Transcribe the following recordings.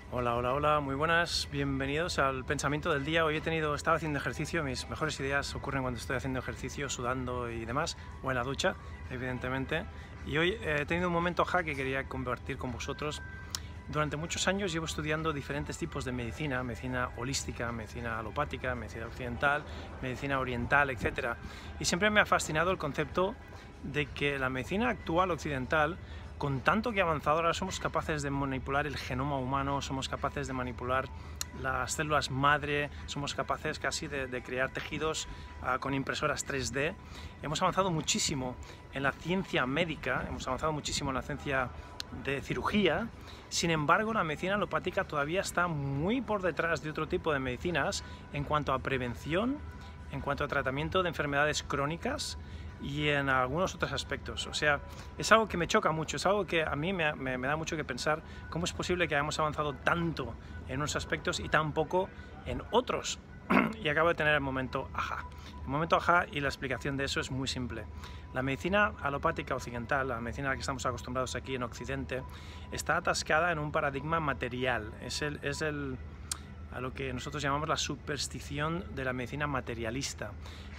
Hola, hola, hola, muy buenas, bienvenidos al pensamiento del día. Hoy estaba haciendo ejercicio, mis mejores ideas ocurren cuando estoy haciendo ejercicio, sudando y demás, o en la ducha, evidentemente. Y hoy he tenido un momento que quería compartir con vosotros. Durante muchos años llevo estudiando diferentes tipos de medicina, medicina holística, medicina alopática, medicina occidental, medicina oriental, etc. Y siempre me ha fascinado el concepto de que la medicina actual occidental, con tanto que ha avanzado, ahora somos capaces de manipular el genoma humano, somos capaces de manipular las células madre, somos capaces casi de crear tejidos con impresoras 3D. Hemos avanzado muchísimo en la ciencia médica, hemos avanzado muchísimo en la ciencia de cirugía. Sin embargo, la medicina alopática todavía está muy por detrás de otro tipo de medicinas en cuanto a prevención, en cuanto a tratamiento de enfermedades crónicas y en algunos otros aspectos. O sea, es algo que me choca mucho, es algo que a mí me da mucho que pensar. ¿Cómo es posible que hayamos avanzado tanto en unos aspectos y tan poco en otros? Y acabo de tener el momento ajá. El momento ajá, y la explicación de eso es muy simple. La medicina alopática occidental, la medicina a la que estamos acostumbrados aquí en Occidente, está atascada en un paradigma material. Es a lo que nosotros llamamos la superstición de la medicina materialista.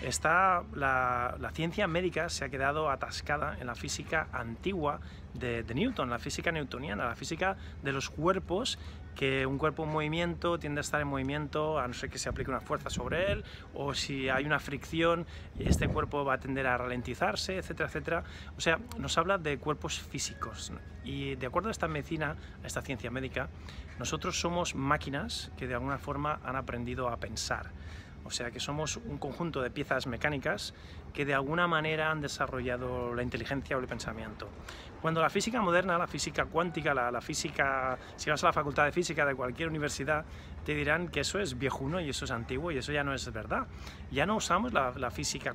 La ciencia médica se ha quedado atascada en la física antigua de Newton, la física newtoniana, la física de los cuerpos, que un cuerpo en movimiento tiende a estar en movimiento a no ser que se aplique una fuerza sobre él, o si hay una fricción, este cuerpo va a tender a ralentizarse, etcétera, etcétera. O sea, nos habla de cuerpos físicos. Y de acuerdo a esta medicina, a esta ciencia médica, nosotros somos máquinas que de alguna forma han aprendido a pensar. O sea que somos un conjunto de piezas mecánicas que de alguna manera han desarrollado la inteligencia o el pensamiento. Cuando la física moderna, la física cuántica, la física, si vas a la facultad de física de cualquier universidad, te dirán que eso es viejuno y eso es antiguo y eso ya no es verdad. Ya no usamos la física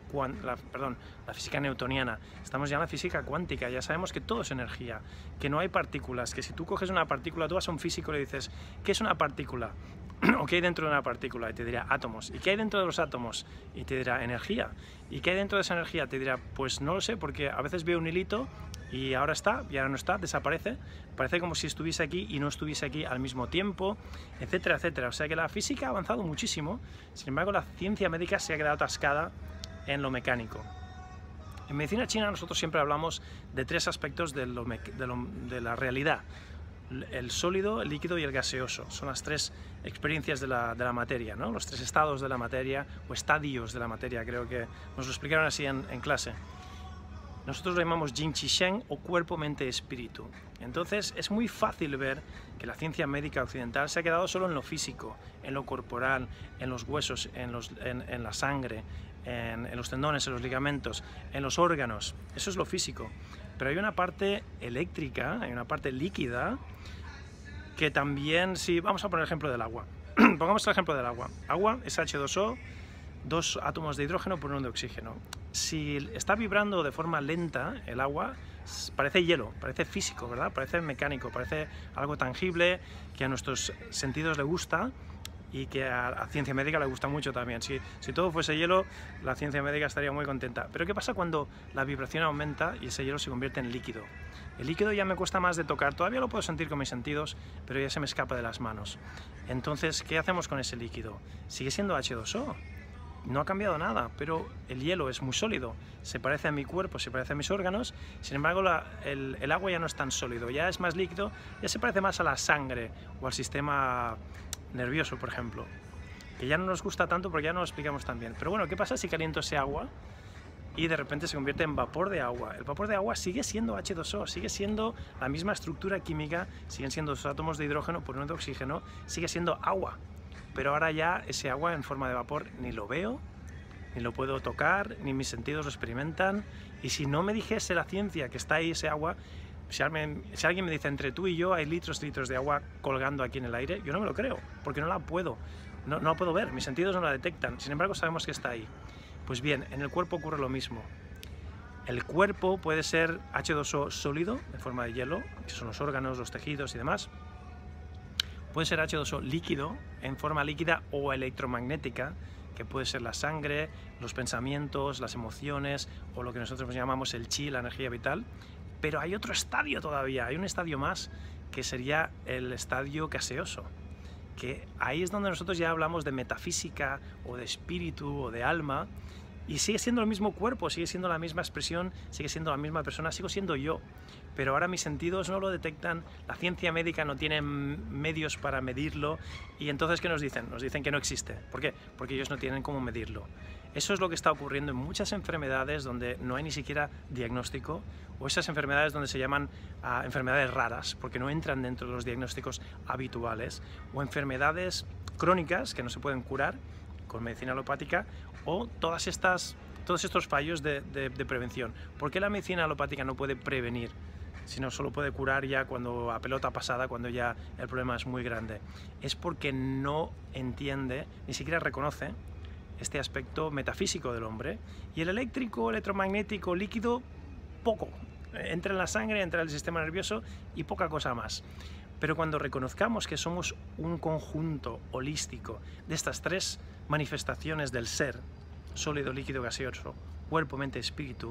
newtoniana, estamos ya en la física cuántica, ya sabemos que todo es energía, que no hay partículas, que si tú coges una partícula, tú vas a un físico y le dices, ¿qué es una partícula? ¿O qué hay dentro de una partícula? Y te dirá átomos. ¿Y qué hay dentro de los átomos? Y te dirá energía. ¿Y qué hay dentro de esa energía? Te dirá, pues no lo sé, porque a veces veo un hilito y ahora está, y ahora no está, desaparece. Parece como si estuviese aquí y no estuviese aquí al mismo tiempo, etcétera, etcétera. O sea que la física ha avanzado muchísimo, sin embargo la ciencia médica se ha quedado atascada en lo mecánico. En medicina china nosotros siempre hablamos de tres aspectos de la realidad: el sólido, el líquido y el gaseoso. Son las tres experiencias de la materia, ¿no? Los tres estados de la materia, o estadios de la materia, creo que nos lo explicaron así en clase. Nosotros lo llamamos Yin Qi Sheng, o cuerpo, mente, espíritu. Entonces es muy fácil ver que la ciencia médica occidental se ha quedado solo en lo físico, en lo corporal, en los huesos, en la sangre, en los tendones, en los ligamentos, en los órganos. Eso es lo físico. Pero hay una parte eléctrica, hay una parte líquida, que también, si vamos a poner el ejemplo del agua. Pongamos el ejemplo del agua. Agua es H2O, 2 átomos de hidrógeno por 1 de oxígeno. Si está vibrando de forma lenta el agua, parece hielo, parece físico, ¿verdad? Parece mecánico, parece algo tangible, que a nuestros sentidos le gusta y que a la ciencia médica le gusta mucho también. Si todo fuese hielo, la ciencia médica estaría muy contenta. Pero ¿qué pasa cuando la vibración aumenta y ese hielo se convierte en líquido? El líquido ya me cuesta más de tocar, todavía lo puedo sentir con mis sentidos, pero ya se me escapa de las manos. Entonces, ¿qué hacemos con ese líquido? Sigue siendo H2O. No ha cambiado nada, pero el hielo es muy sólido, se parece a mi cuerpo, se parece a mis órganos. Sin embargo, el agua ya no es tan sólido, ya es más líquido, ya se parece más a la sangre o al sistema nervioso, por ejemplo, que ya no nos gusta tanto porque ya no lo explicamos tan bien. Pero bueno, ¿qué pasa si caliento ese agua y de repente se convierte en vapor de agua? El vapor de agua sigue siendo H2O, sigue siendo la misma estructura química, siguen siendo 2 átomos de hidrógeno por 1 de oxígeno, sigue siendo agua. Pero ahora ya ese agua en forma de vapor ni lo veo, ni lo puedo tocar, ni mis sentidos lo experimentan. Y si no me dijese la ciencia que está ahí ese agua, si alguien me dice, entre tú y yo hay litros y litros de agua colgando aquí en el aire, yo no me lo creo, porque no la puedo ver, mis sentidos no la detectan. Sin embargo, sabemos que está ahí. Pues bien, en el cuerpo ocurre lo mismo. El cuerpo puede ser H2O sólido, en forma de hielo, que son los órganos, los tejidos y demás. Puede ser H2O líquido, en forma líquida o electromagnética, que puede ser la sangre, los pensamientos, las emociones, o lo que nosotros llamamos el chi, la energía vital. Pero hay otro estadio todavía, hay un estadio más, que sería el estadio gaseoso, que ahí es donde nosotros ya hablamos de metafísica o de espíritu o de alma, y sigue siendo el mismo cuerpo, sigue siendo la misma expresión, sigue siendo la misma persona, sigo siendo yo, pero ahora mis sentidos no lo detectan, la ciencia médica no tiene medios para medirlo, y entonces ¿qué nos dicen? Nos dicen que no existe. ¿Por qué? Porque ellos no tienen cómo medirlo. Eso es lo que está ocurriendo en muchas enfermedades donde no hay ni siquiera diagnóstico, o esas enfermedades donde se llaman enfermedades raras, porque no entran dentro de los diagnósticos habituales, o enfermedades crónicas que no se pueden curar con medicina alopática, o todos estos fallos de prevención. ¿Por qué la medicina alopática no puede prevenir, sino solo puede curar ya cuando a pelota pasada, cuando ya el problema es muy grande? Es porque no entiende, ni siquiera reconoce este aspecto metafísico del hombre, y el eléctrico, electromagnético, líquido, poco. Entra en la sangre, entra en el sistema nervioso y poca cosa más. Pero cuando reconozcamos que somos un conjunto holístico de estas tres manifestaciones del ser, sólido, líquido, gaseoso, cuerpo, mente, espíritu,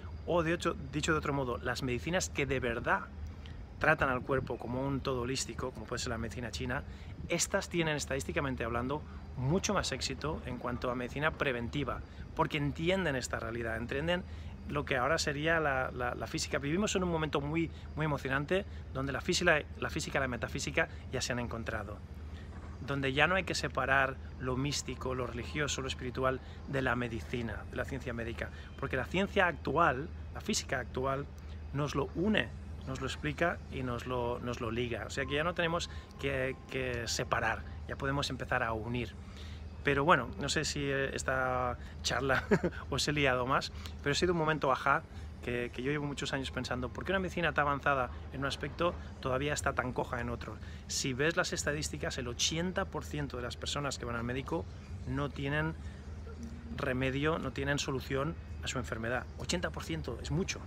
o dicho de otro modo, las medicinas que de verdad tratan al cuerpo como un todo holístico, como puede ser la medicina china, estas tienen, estadísticamente hablando, mucho más éxito en cuanto a medicina preventiva, porque entienden esta realidad, entienden lo que ahora sería la física. Vivimos en un momento muy emocionante donde la física y la metafísica ya se han encontrado, donde ya no hay que separar lo místico, lo religioso, lo espiritual de la medicina, de la ciencia médica, porque la ciencia actual, la física actual, nos lo une, nos lo explica y nos lo liga. O sea que ya no tenemos que separar, ya podemos empezar a unir. Pero bueno, no sé si esta charla os he liado más, pero ha sido un momento ajá, que yo llevo muchos años pensando, ¿por qué una medicina tan avanzada en un aspecto todavía está tan coja en otro? Si ves las estadísticas, el 80% de las personas que van al médico no tienen remedio, no tienen solución a su enfermedad. 80% es mucho.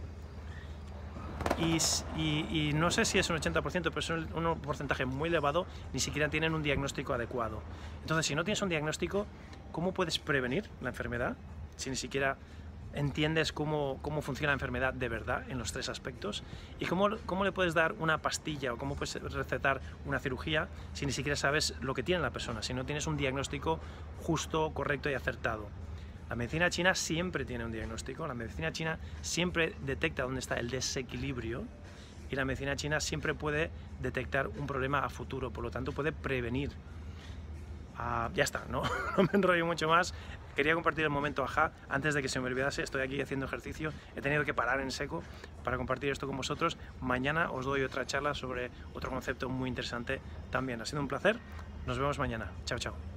Y no sé si es un 80%, pero es un porcentaje muy elevado, ni siquiera tienen un diagnóstico adecuado. Entonces, si no tienes un diagnóstico, ¿cómo puedes prevenir la enfermedad? Si ni siquiera entiendes cómo funciona la enfermedad de verdad en los tres aspectos, y cómo le puedes dar una pastilla o cómo puedes recetar una cirugía si ni siquiera sabes lo que tiene la persona, si no tienes un diagnóstico justo, correcto y acertado. La medicina china siempre tiene un diagnóstico, la medicina china siempre detecta dónde está el desequilibrio, y la medicina china siempre puede detectar un problema a futuro, por lo tanto puede prevenir. Ya está, no me enrollo mucho más. Quería compartir el momento ajá antes de que se me olvidase. Estoy aquí haciendo ejercicio, he tenido que parar en seco para compartir esto con vosotros. Mañana os doy otra charla sobre otro concepto muy interesante también. Ha sido un placer, nos vemos mañana. Chao, chao.